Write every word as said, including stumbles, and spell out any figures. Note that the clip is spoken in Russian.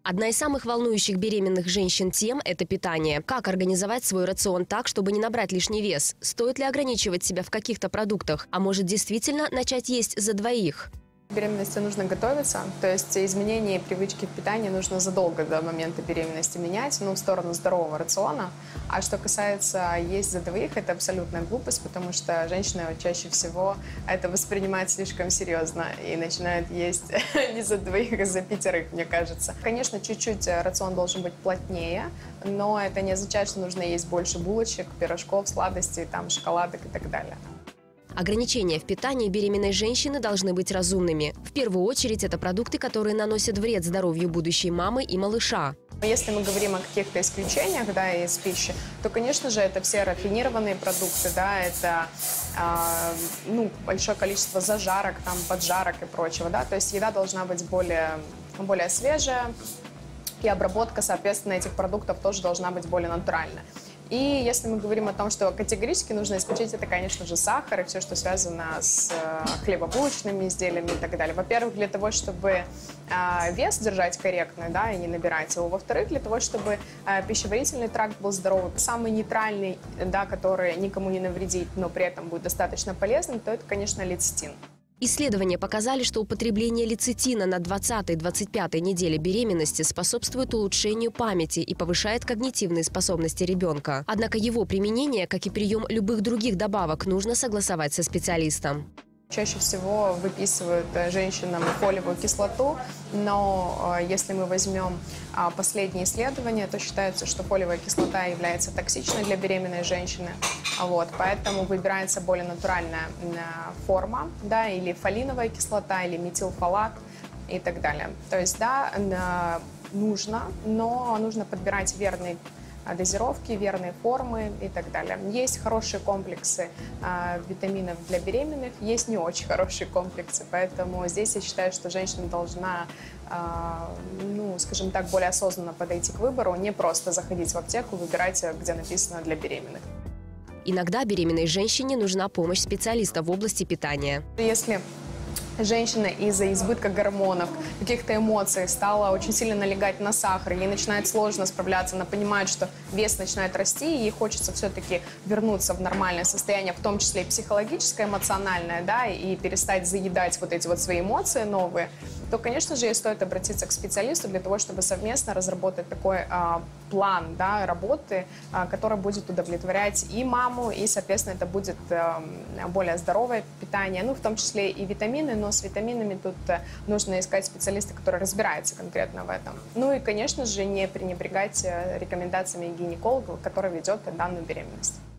Одна из самых волнующих беременных женщин тем – это питание. Как организовать свой рацион так, чтобы не набрать лишний вес? Стоит ли ограничивать себя в каких-то продуктах? А может действительно начать есть за двоих? К беременности нужно готовиться, то есть изменения и привычки в питании нужно задолго до момента беременности менять, ну, в сторону здорового рациона. А что касается есть за двоих, это абсолютная глупость, потому что женщины чаще всего это воспринимают слишком серьезно и начинают есть не за двоих, а за пятерых, мне кажется. Конечно, чуть-чуть рацион должен быть плотнее, но это не означает, что нужно есть больше булочек, пирожков, сладостей, там, шоколадок и так далее. Ограничения в питании беременной женщины должны быть разумными. В первую очередь это продукты, которые наносят вред здоровью будущей мамы и малыша. Если мы говорим о каких-то исключениях, да, из пищи, то, конечно же, это все рафинированные продукты, да, это э, ну, большое количество зажарок, там, поджарок и прочего, да, то есть еда должна быть более, более свежая, и обработка, соответственно, этих продуктов тоже должна быть более натуральная. И если мы говорим о том, что категорически нужно исключить, это, конечно же, сахар и все, что связано с хлебобулочными изделиями и так далее. Во-первых, для того, чтобы вес держать корректный, да, и не набирать его. Во-вторых, для того, чтобы пищеварительный тракт был здоровый. Самый нейтральный, да, который никому не навредит, но при этом будет достаточно полезным, то это, конечно, лецитин. Исследования показали, что употребление лецитина на двадцатой-двадцать пятой неделе беременности способствует улучшению памяти и повышает когнитивные способности ребенка. Однако его применение, как и прием любых других добавок, нужно согласовать со специалистом. Чаще всего выписывают женщинам фолиевую кислоту, но если мы возьмем последние исследования, то считается, что фолиевая кислота является токсичной для беременной женщины. Вот, поэтому выбирается более натуральная форма, да, или фолиновая кислота, или метилфолат и так далее. То есть, да, нужно, но нужно подбирать верный дозировки, верные формы и так далее. Есть хорошие комплексы э, витаминов для беременных, есть не очень хорошие комплексы, поэтому здесь я считаю, что женщина должна, э, ну, скажем так, более осознанно подойти к выбору, не просто заходить в аптеку, выбирать, где написано «для беременных». Иногда беременной женщине нужна помощь специалиста в области питания. Если женщина из-за избытка гормонов, каких-то эмоций стала очень сильно налегать на сахар, ей начинает сложно справляться, она понимает, что вес начинает расти, и ей хочется все-таки вернуться в нормальное состояние, в том числе и психологическое, эмоциональное, да, и перестать заедать вот эти вот свои эмоции новые, то, конечно же, ей стоит обратиться к специалисту для того, чтобы совместно разработать такой а, план, да, работы, а, который будет удовлетворять и маму, и, соответственно, это будет а, более здоровое питание, ну, в том числе и витамины, но с витаминами тут нужно искать специалиста, который разбирается конкретно в этом. Ну и, конечно же, не пренебрегать рекомендациями гинеколога, который ведет данную беременность.